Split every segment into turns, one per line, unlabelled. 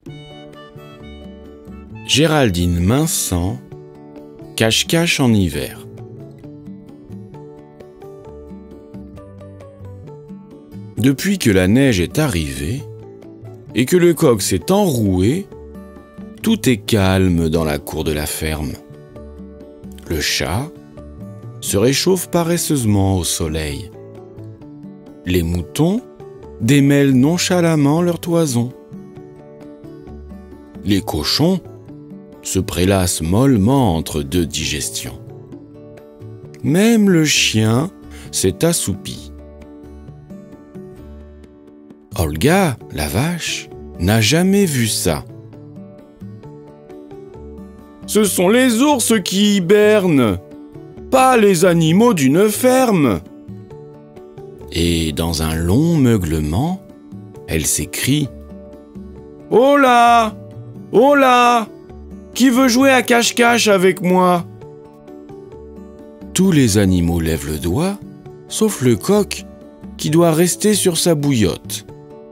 Géraldine Minsant, cache-cache en hiver. Depuis que la neige est arrivée et que le coq s'est enroué, tout est calme dans la cour de la ferme. Le chat se réchauffe paresseusement au soleil. Les moutons démêlent nonchalamment leur toison. Les cochons se prélassent mollement entre deux digestions. Même le chien s'est assoupi. Olga, la vache, n'a jamais vu ça. Ce sont les ours qui hibernent, pas les animaux d'une ferme. Et dans un long meuglement, elle s'écrie « Oh là! Oh là! Qui veut jouer à cache-cache avec moi ?» Tous les animaux lèvent le doigt, sauf le coq, qui doit rester sur sa bouillotte.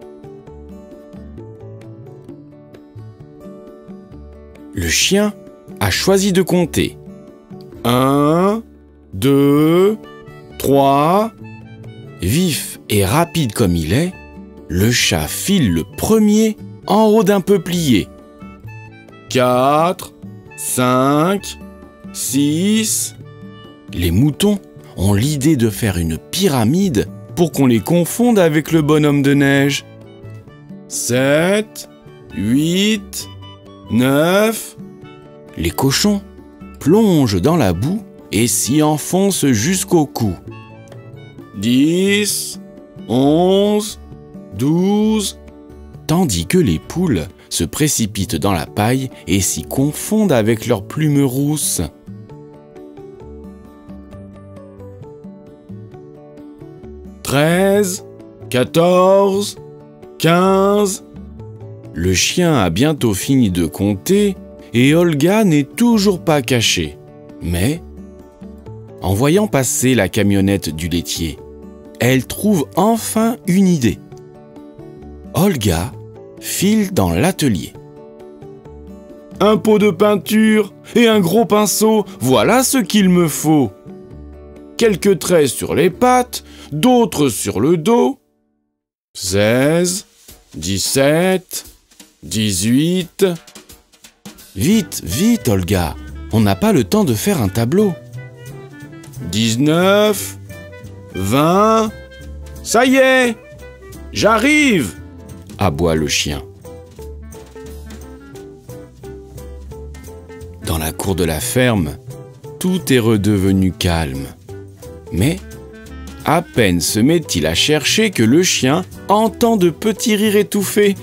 Le chien a choisi de compter. 1, 2, 3. Vif et rapide comme il est, le chat file le premier en haut d'un peuplier. 4, 5, 6. Les moutons ont l'idée de faire une pyramide pour qu'on les confonde avec le bonhomme de neige. 7, 8, 9. Les cochons plongent dans la boue et s'y enfoncent jusqu'au cou. 10, 11, 12. Tandis que les poules se précipitent dans la paille et s'y confondent avec leurs plumes rousses. 13, 14, 15. Le chien a bientôt fini de compter et Olga n'est toujours pas cachée. Mais, en voyant passer la camionnette du laitier, elle trouve enfin une idée. Olga file dans l'atelier. Un pot de peinture et un gros pinceau, voilà ce qu'il me faut. Quelques traits sur les pattes, d'autres sur le dos. 16, 17, 18... Vite, vite, Olga, on n'a pas le temps de faire un tableau. 19, 20... Ça y est, j'arrive, aboie le chien. Dans la cour de la ferme, tout est redevenu calme. Mais, à peine se met-il à chercher que le chien entend de petits rires étouffés.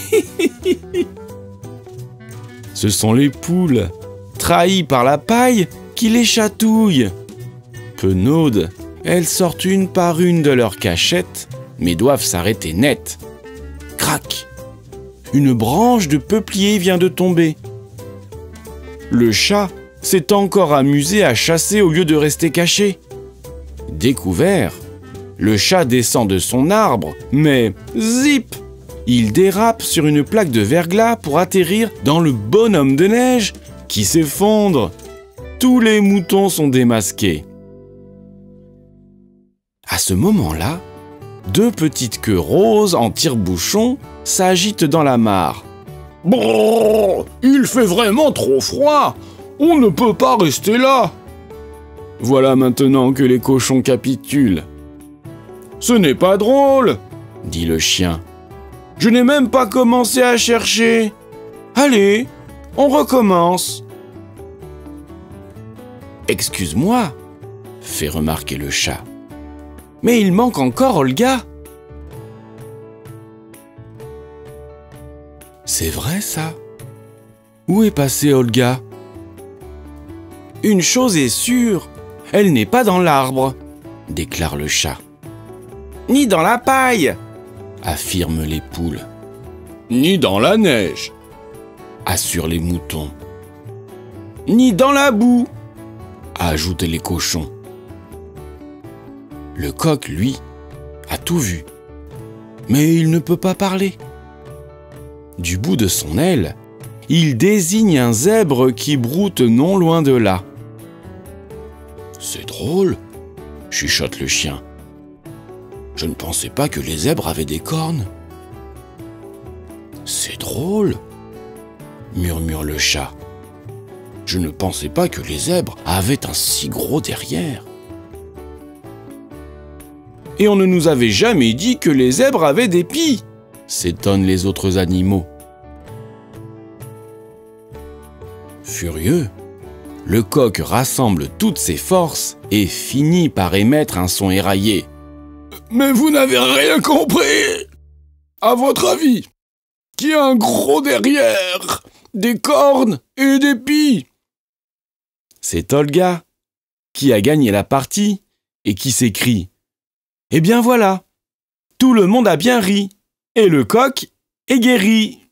Ce sont les poules, trahies par la paille, qui les chatouillent. Penaudes, elles sortent une par une de leur cachette, mais doivent s'arrêter net. Crac! Une branche de peuplier vient de tomber. Le chat s'est encore amusé à chasser au lieu de rester caché. Découvert, le chat descend de son arbre, mais zip! Il dérape sur une plaque de verglas pour atterrir dans le bonhomme de neige qui s'effondre. Tous les moutons sont démasqués. À ce moment-là, deux petites queues roses en tire-bouchon s'agitent dans la mare. « Brrr, il fait vraiment trop froid. On ne peut pas rester là. » Voilà maintenant que les cochons capitulent. « Ce n'est pas drôle, » dit le chien. « Je n'ai même pas commencé à chercher. Allez, on recommence. » « Excuse-moi, » fait remarquer le chat. « Mais il manque encore Olga. » C'est vrai ça. Où est passée Olga? Une chose est sûre, elle n'est pas dans l'arbre, déclare le chat. Ni dans la paille, affirment les poules. Ni dans la neige, assurent les moutons. Ni dans la boue, ajoutent les cochons. Le coq, lui, a tout vu, mais il ne peut pas parler. Du bout de son aile, il désigne un zèbre qui broute non loin de là. « C'est drôle, » chuchote le chien. « Je ne pensais pas que les zèbres avaient des cornes. »« C'est drôle, » murmure le chat. « Je ne pensais pas que les zèbres avaient un si gros derrière. » « Et on ne nous avait jamais dit que les zèbres avaient des pieds !» s'étonnent les autres animaux. Furieux, le coq rassemble toutes ses forces et finit par émettre un son éraillé. « Mais vous n'avez rien compris! À votre avis, qui a un gros derrière, des cornes et des pieds ?» C'est Olga qui a gagné la partie et qui s'écrie. Eh bien voilà, tout le monde a bien ri, et le coq est guéri.